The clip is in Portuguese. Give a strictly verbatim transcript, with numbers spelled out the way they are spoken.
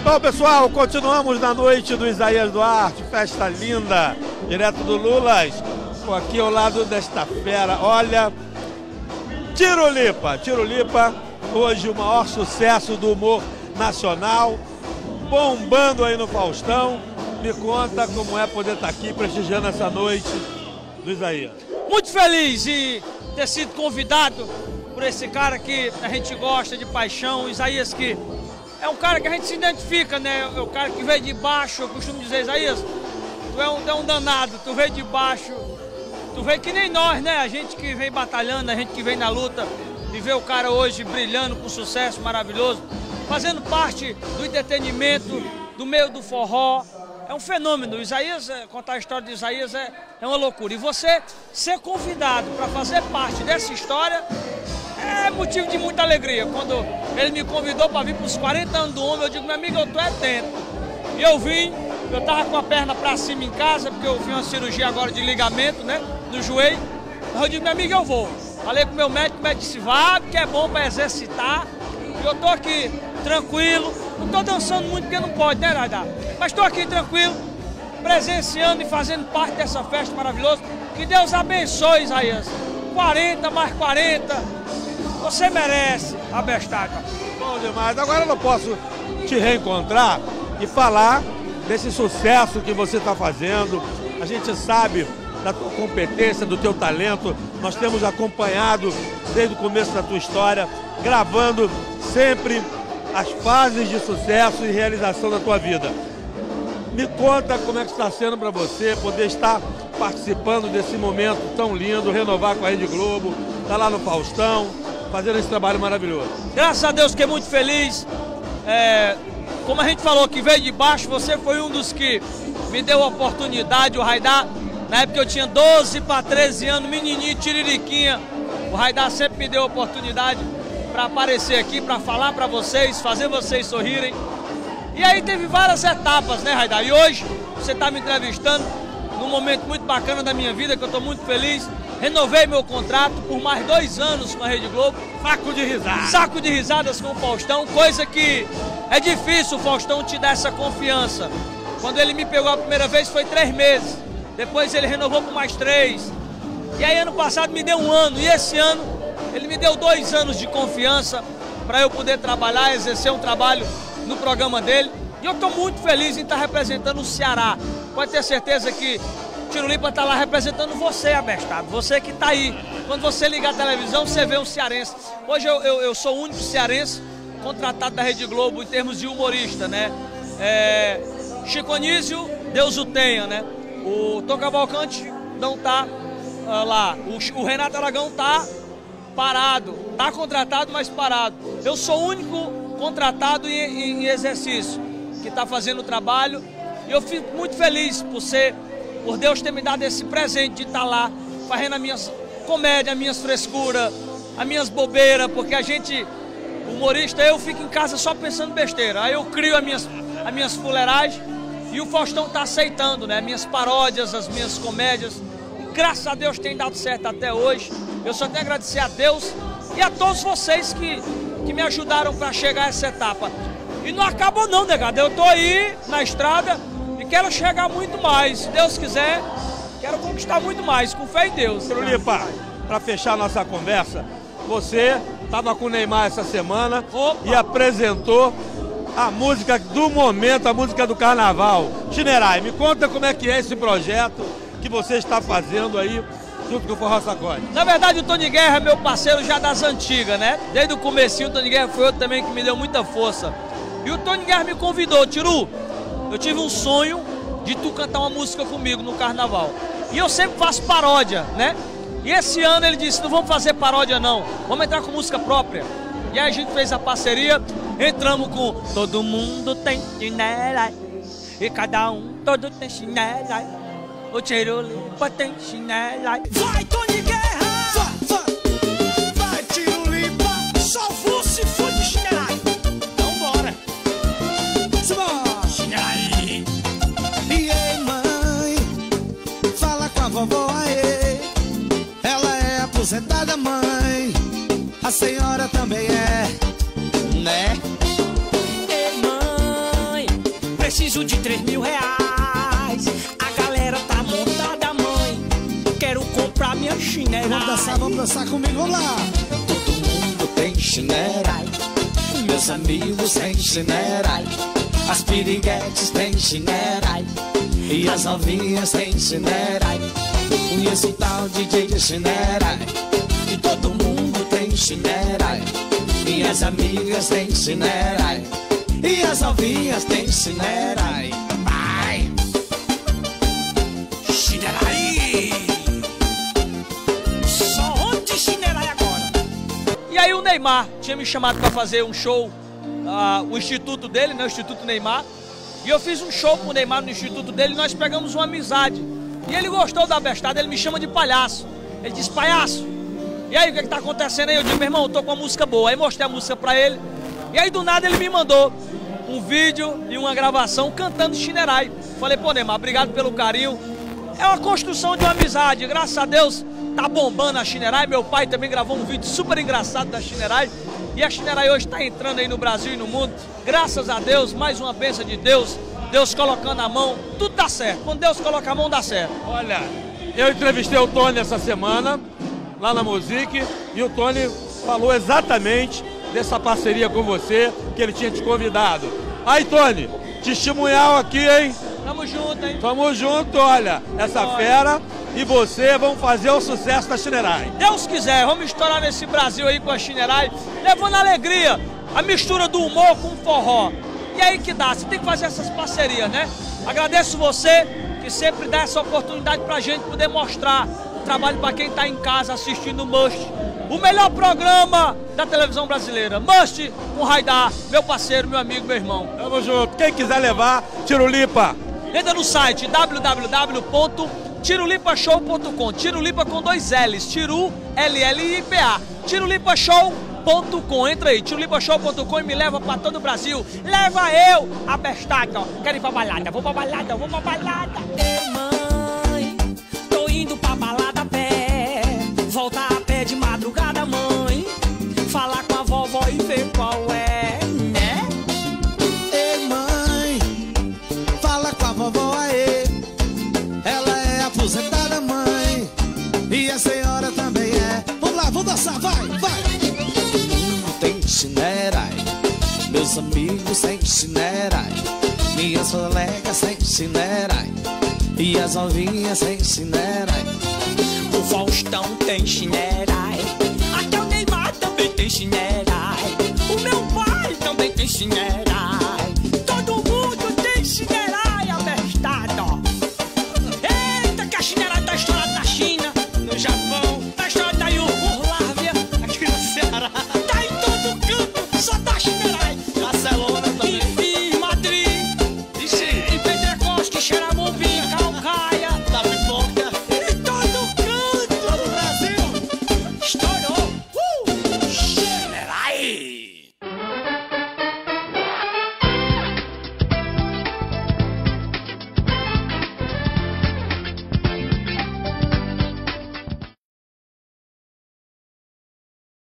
Bom, pessoal, continuamos na noite do Isaías Duarte, festa linda, direto do Lulas. Estou aqui ao lado desta fera, olha, Tirulipa, Tirulipa, hoje o maior sucesso do humor nacional, bombando aí no Faustão. Me conta como é poder estar aqui prestigiando essa noite do Isaías. Muito feliz de ter sido convidado por esse cara que a gente gosta de paixão, o Isaías, que é um cara que a gente se identifica, né? É o cara que veio de baixo. Eu costumo dizer, Isaías, tu é um, tu é um danado, tu veio de baixo, tu veio que nem nós, né? A gente que vem batalhando, a gente que vem na luta, e vê o cara hoje brilhando com sucesso maravilhoso, fazendo parte do entretenimento, do meio do forró. É um fenômeno. O Isaías, contar a história de Isaías é, é uma loucura. E você ser convidado para fazer parte dessa história é motivo de muita alegria. Quando ele me convidou para vir para os quarenta anos do homem, eu digo, meu amigo, eu tô é dentro. E eu vim, eu tava com a perna para cima em casa, porque eu fiz uma cirurgia agora de ligamento, né, no joelho. Eu digo, meu amigo, eu vou. Falei com o meu médico, o médico disse, vá, que é bom para exercitar. E eu tô aqui tranquilo, não tô dançando muito porque não pode, né, Raidá? Mas tô aqui tranquilo, presenciando e fazendo parte dessa festa maravilhosa. Que Deus abençoe, Isaías. quarenta mais quarenta, você merece, abestado. Bom demais. Agora eu não posso te reencontrar e falar desse sucesso que você está fazendo. A gente sabe da tua competência, do teu talento. Nós temos acompanhado desde o começo da tua história, gravando sempre as fases de sucesso e realização da tua vida. Me conta como é que está sendo para você poder estar participando desse momento tão lindo, renovar com a Rede Globo, estar lá no Faustão, fazendo esse trabalho maravilhoso. Graças a Deus, fiquei muito feliz. É, como a gente falou que veio de baixo, você foi um dos que me deu a oportunidade, o Raidá. Na época eu tinha doze para treze anos, menininho, tiririquinha. O Raidá sempre me deu a oportunidade para aparecer aqui, para falar para vocês, fazer vocês sorrirem. E aí teve várias etapas, né, Raidá? E hoje você está me entrevistando num momento muito bacana da minha vida, que eu estou muito feliz. Renovei meu contrato por mais dois anos com a Rede Globo. Saco de risadas. Saco de risadas com o Faustão, coisa que é difícil o Faustão te dar essa confiança. Quando ele me pegou a primeira vez foi três meses, depois ele renovou por mais três. E aí ano passado me deu um ano, e esse ano ele me deu dois anos de confiança para eu poder trabalhar, exercer um trabalho no programa dele. E eu estou muito feliz em estar representando o Ceará. Pode ter certeza que Tirulipa está lá representando você, abestado. Você que está aí. Quando você ligar a televisão, você vê um cearense. Hoje eu, eu, eu sou o único cearense contratado da Rede Globo em termos de humorista, né? É, Chico Anísio, Deus o tenha, né? O Tom Cavalcante não está uh, lá. O, o Renato Aragão está parado. Está contratado, mas parado. Eu sou o único contratado em, em exercício que está fazendo o trabalho. E eu fico muito feliz por ser, por Deus ter me dado esse presente de estar lá, fazendo as minhas comédias, as minhas frescuras, as minhas bobeiras, porque a gente, humorista, eu fico em casa só pensando besteira. Aí eu crio as minhas, as minhas fuleiragens e o Faustão está aceitando, né? As minhas paródias, as minhas comédias. E, graças a Deus tem dado certo até hoje. Eu só tenho a agradecer a Deus e a todos vocês que, que me ajudaram para chegar a essa etapa. E não acabou não, negado. Eu tô aí na estrada e quero chegar muito mais. Se Deus quiser, quero conquistar muito mais, com fé em Deus. Tirulipa, para fechar a nossa conversa, você estava com o Neymar essa semana. Opa. E apresentou a música do momento, a música do carnaval. Chinerai, me conta como é que é esse projeto que você está fazendo aí junto com o Forró Sacode. Na verdade, o Tony Guerra é meu parceiro já das antigas, né? Desde o comecinho, o Tony Guerra foi outro também que me deu muita força. E o Tony Guerra me convidou, Tiru, eu tive um sonho de tu cantar uma música comigo no carnaval. E eu sempre faço paródia, né? E esse ano ele disse, não vamos fazer paródia não, vamos entrar com música própria. E aí a gente fez a parceria, entramos com Todo mundo tem chinela, e cada um todo tem chinela, o Tirulipa tem chinela. Vai, Tony Guerra! Vai, vai! Vai, Tirulipa! Só você foi de chinela! Então bora! Simbora! Chinela aí! E ei, mãe, fala com a vovó aí. Ela é aposentada, mãe. A senhora também é, né? Ei, mãe, preciso de três mil reais. A galera tá montada, mãe. Quero comprar minha chinela. Vamos dançar, vamos dançar comigo lá. Todo mundo tem chinela. Meus amigos têm chinela. As piriguetes têm chinela. E as novinhas têm chinela. Conheço o tal D J de chinela. E todo mundo tem chinela. Minhas amigas têm chinela. E as novinhas têm chinela. Vai! Chinela aí! Só onde chinela aí agora? E aí o Neymar tinha me chamado para fazer um show, uh, o instituto dele, né, o Instituto Neymar. E eu fiz um show pro Neymar no instituto dele e nós pegamos uma amizade. E ele gostou da bestada, ele me chama de palhaço. Ele disse, palhaço, e aí o que é que tá acontecendo aí? Eu disse, meu irmão, eu tô com uma música boa. Aí mostrei a música pra ele. E aí do nada ele me mandou um vídeo e uma gravação cantando Chinerai. Falei, pô Neymar, obrigado pelo carinho. É uma construção de uma amizade, graças a Deus tá bombando a Chinerai. Meu pai também gravou um vídeo super engraçado da Chinerai. E a Chinerai hoje está entrando aí no Brasil e no mundo. Graças a Deus, mais uma bênção de Deus. Deus colocando a mão, tudo dá certo. Quando Deus coloca a mão, dá certo. Olha, eu entrevistei o Tony essa semana, lá na Music, e o Tony falou exatamente dessa parceria com você, que ele tinha te convidado. Aí, Tony, testemunhal aqui, hein? Tamo junto, hein? Tamo junto, olha, essa Olha. fera e você vão fazer o sucesso da Chinerai. Deus quiser, vamos estourar nesse Brasil aí com a Chinerai, levando alegria, a mistura do humor com o forró. E aí que dá, você tem que fazer essas parcerias, né? Agradeço você que sempre dá essa oportunidade pra gente poder mostrar o trabalho pra quem tá em casa assistindo o Must. O melhor programa da televisão brasileira. Must com Raidar, meu parceiro, meu amigo, meu irmão. Tamo junto. Quem quiser levar, Tirulipa. Entra no site w w w ponto tirulipa show ponto com. Tirulipa com dois L's. Tiru, L L I P A. tirulipa show ponto com. Entra aí, tirulipa show ponto com e me leva pra todo o Brasil. Leva eu, a bestada, ó. Quero ir pra balada, vou pra balada, vou pra balada. Ei mãe, tô indo pra balada a pé. Voltar a pé de madrugada, mãe. Falar com a vovó e ver qual é, né? Ei mãe, fala com a vovó aí. Ela é aposentada, mãe. E a senhora também é. Vamos lá, vamos dançar, vai, vai. Todo mundo tem Chinerai. Meus amigos têm Chinerai. Minhas colegas têm Chinerai. E as novinhas têm Chinerai. O Faustão tem Chinerai. Até o Neymar também tem Chinerai. O meu pai também tem Chinerai.